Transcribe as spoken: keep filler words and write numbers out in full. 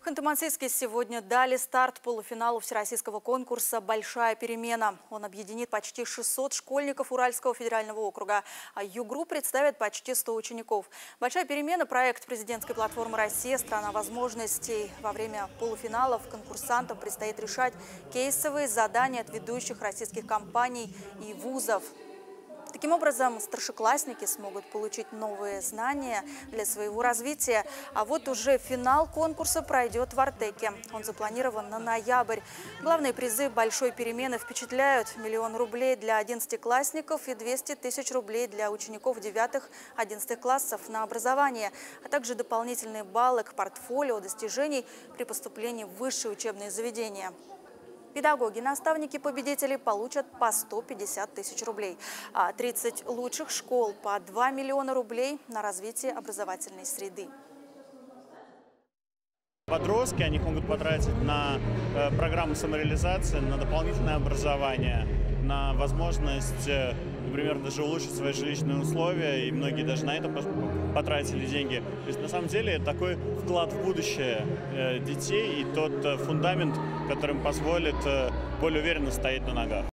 Ханты-Мансийске сегодня дали старт полуфиналу всероссийского конкурса «Большая перемена». Он объединит почти шестьсот школьников Уральского федерального округа, а ЮГРУ представит почти сто учеников. «Большая перемена» – проект президентской платформы «Россия. Страна возможностей». Во время полуфиналов конкурсантам предстоит решать кейсовые задания от ведущих российских компаний и вузов. Таким образом, старшеклассники смогут получить новые знания для своего развития. А вот уже финал конкурса пройдет в Артеке. Он запланирован на ноябрь. Главные призы «Большой перемены» впечатляют. Миллион рублей для одиннадцатиклассников и двести тысяч рублей для учеников девятых-одиннадцатых классов на образование, а также дополнительные баллы к портфолио достижений при поступлении в высшие учебные заведения. Педагоги, наставники победителей получат по сто пятьдесят тысяч рублей, а тридцать лучших школ по два миллиона рублей на развитие образовательной среды. Подростки, они могут потратить на э, программу самореализации, на дополнительное образование, на возможность, э, например, даже улучшить свои жилищные условия, и многие даже на это потратили деньги. То есть на самом деле это такой вклад в будущее э, детей и тот э, фундамент, который им позволит э, более уверенно стоять на ногах.